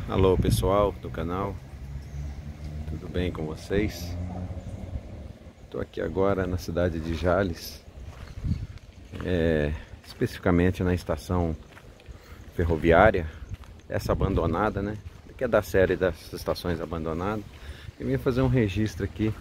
Alô pessoal do canal, tudo bem com vocês? Estou aqui agora na cidade de Jales, especificamente na estação ferroviária, essa abandonada, né? Que é da série das estações abandonadas. Eu vim fazer um registro aqui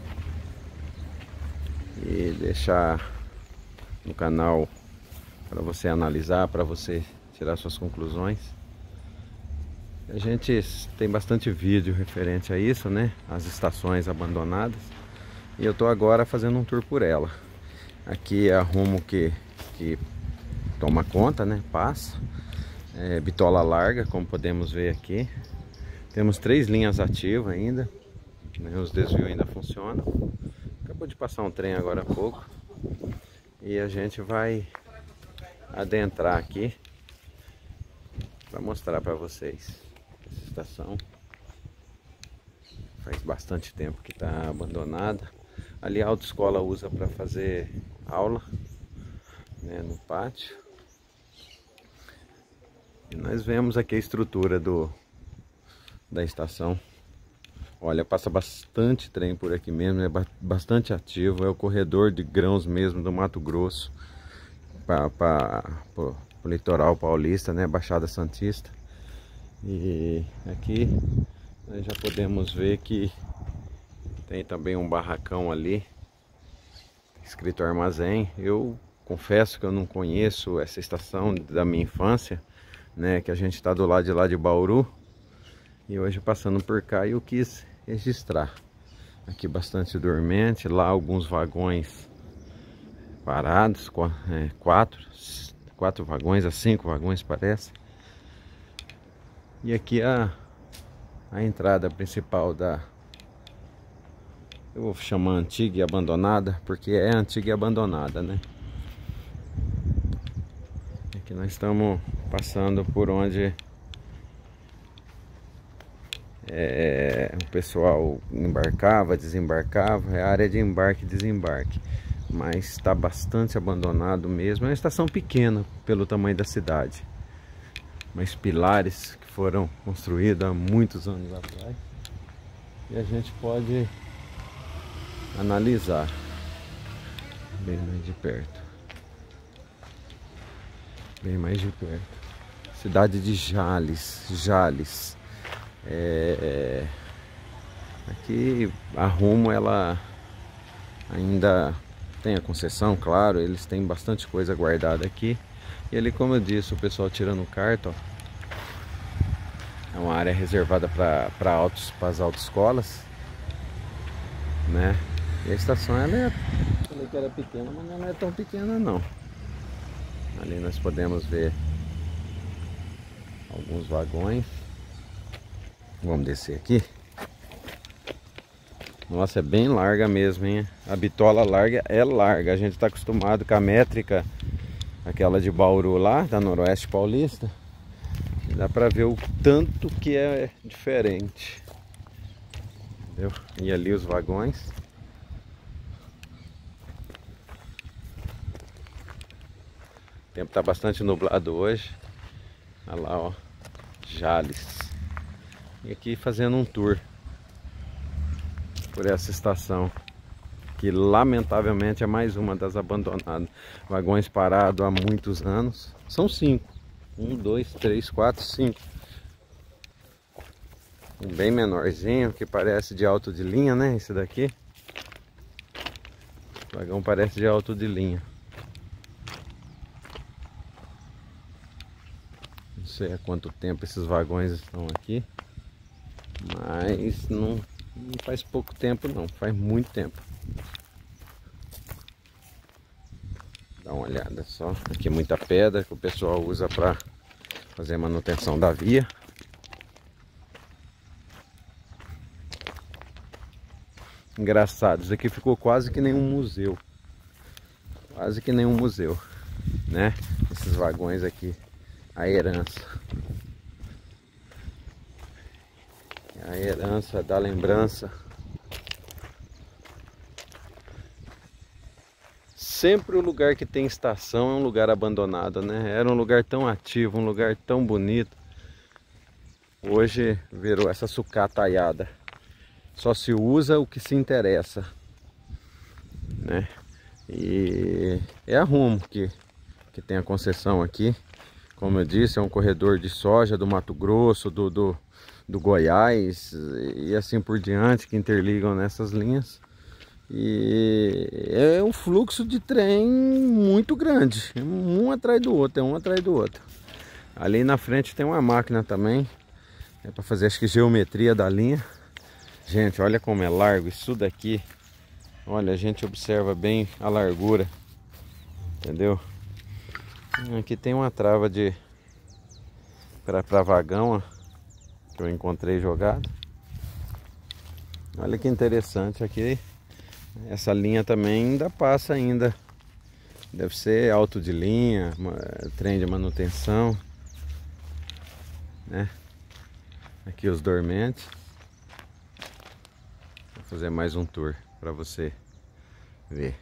e deixar no canal para você analisar, para você tirar suas conclusões. A gente tem bastante vídeo referente a isso, né? As estações abandonadas. E eu tô agora fazendo um tour por ela. Aqui é a rumo que toma conta, né? Passa. Bitola larga, como podemos ver aqui. Temos 3 linhas ativas ainda, né? Os desvios ainda funcionam. Acabou de passar um trem agora há pouco. E a gente vai adentrar aqui para mostrar para vocês essa estação. Faz bastante tempo que está abandonada. Ali a autoescola usa para fazer aula, né, no pátio. E nós vemos aqui a estrutura da estação. Olha, passa bastante trem por aqui mesmo, é bastante ativo. É o corredor de grãos mesmo do Mato Grosso para o litoral paulista, né, Baixada Santista. E aqui nós já podemos ver que tem também um barracão ali, escrito armazém. Eu confesso que eu não conheço essa estação da minha infância, né? Que a gente está do lado de lá de Bauru. E hoje passando por cá eu quis registrar. Aqui bastante dormente, lá alguns vagões parados, quatro vagões a 5 vagões parece. E aqui a entrada principal eu vou chamar antiga e abandonada, porque é antiga e abandonada, né? Aqui nós estamos passando por onde o pessoal embarcava, desembarcava. É a área de embarque e desembarque, mas está bastante abandonado mesmo. É uma estação pequena pelo tamanho da cidade, mas pilares que foram construídos há muitos anos atrás. E a gente pode analisar bem mais de perto. Bem mais de perto. Cidade de Jales. Aqui a Rumo, ela ainda tem a concessão, claro. Eles têm bastante coisa guardada aqui. E ali, como eu disse, o pessoal tirando carta, ó. É uma área reservada para as autoescolas, né? E a estação, ela falei que era pequena, mas não é tão pequena não. Ali nós podemos ver alguns vagões. Vamos descer aqui. Nossa, é bem larga mesmo, hein? A bitola larga é larga. A gente está acostumado com a métrica, aquela de Bauru lá, da Noroeste Paulista. Dá pra ver o tanto que é diferente. Entendeu? E ali os vagões. O tempo tá bastante nublado hoje. Olha lá, ó, Jales. E aqui fazendo um tour por essa estação, que lamentavelmente é mais uma das abandonadas. Vagões parados há muitos anos. São 5. 1, 2, 3, 4, 5. Um bem menorzinho, que parece de alto de linha, né? Esse daqui. O vagão parece de alto de linha. Não sei há quanto tempo esses vagões estão aqui, mas não faz pouco tempo não, faz muito tempo. Dá uma olhada só. Aqui é muita pedra que o pessoal usa para fazer a manutenção da via. Engraçado, isso aqui ficou quase que nem um museu. Quase que nem um museu, né? Esses vagões aqui, a herança. A herança da lembrança. Sempre o lugar que tem estação é um lugar abandonado, né? Era um lugar tão ativo, um lugar tão bonito. hoje virou essa sucataiada. Só se usa o que se interessa, né? E é a Rumo que tem a concessão aqui. Como eu disse, é um corredor de soja do Mato Grosso, do Goiás e assim por diante, que interligam nessas linhas. E é um fluxo de trem muito grande, um atrás do outro, um atrás do outro. Ali na frente tem uma máquina também, é para fazer, acho que, geometria da linha. Gente, olha como é largo isso daqui. Olha, a gente observa bem a largura, entendeu? Aqui tem uma trava para vagão, ó, que eu encontrei jogado. Olha que interessante aqui. Essa linha também ainda passa ainda. Deve ser alto de linha, trem de manutenção, né? Aqui os dormentes. Vou fazer mais um tour para você ver.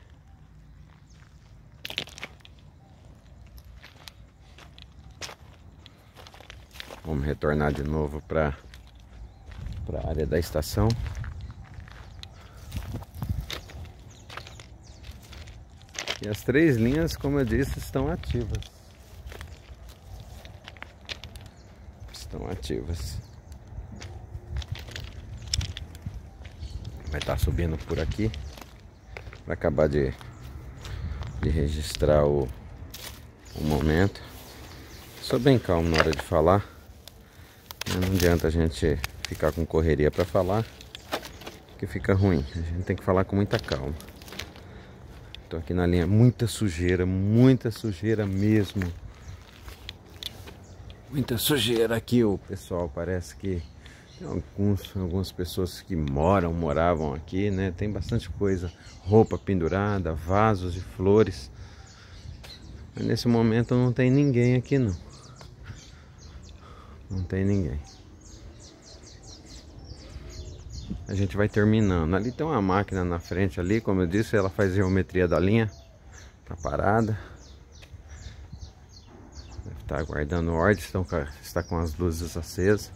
Vamos retornar de novo para a área da estação. E as 3 linhas, como eu disse, estão ativas. Estão ativas. Vai estar subindo por aqui para acabar de registrar o momento. Sou bem calmo na hora de falar. Não adianta a gente ficar com correria para falar, que fica ruim. A gente tem que falar com muita calma. Tô aqui na linha, muita sujeira mesmo. Muita sujeira aqui, o pessoal parece que tem algumas pessoas que moravam aqui, né? Tem bastante coisa, roupa pendurada, vasos de flores. Mas nesse momento não tem ninguém aqui não. Não tem ninguém. A gente vai terminando. Ali tem uma máquina na frente ali, como eu disse, ela faz geometria da linha. Tá parada. Deve estar aguardando ordem, está com as luzes acesas.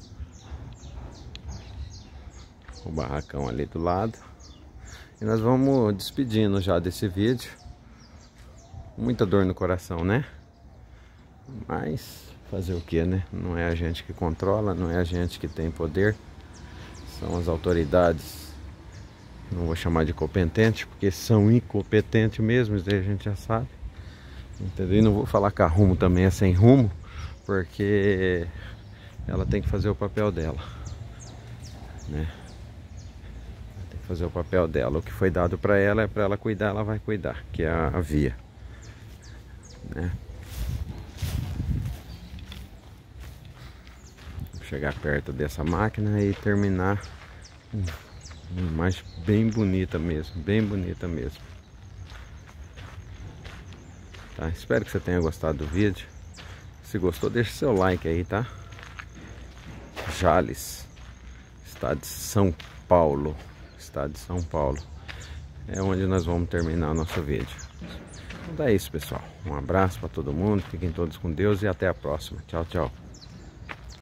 O barracão ali do lado. E nós vamos despedindo já desse vídeo. Muita dor no coração, né? Mas fazer o que, né? Não é a gente que controla, não é a gente que tem poder. São as autoridades, não vou chamar de competente, porque são incompetentes mesmo, isso aí a gente já sabe, entendeu? E não vou falar que a Rumo também é sem rumo, porque ela tem que fazer o papel dela, né? Tem que fazer o papel dela, o que foi dado para ela é para ela cuidar, ela vai cuidar, que é a via, né? Chegar perto dessa máquina e terminar uma imagem bem bonita mesmo, tá? Espero que você tenha gostado do vídeo. Se gostou, deixa seu like aí, tá? Jales, estado de São Paulo, é onde nós vamos terminar o nosso vídeo. Então é isso, pessoal, um abraço para todo mundo, fiquem todos com Deus e até a próxima. Tchau, tchau.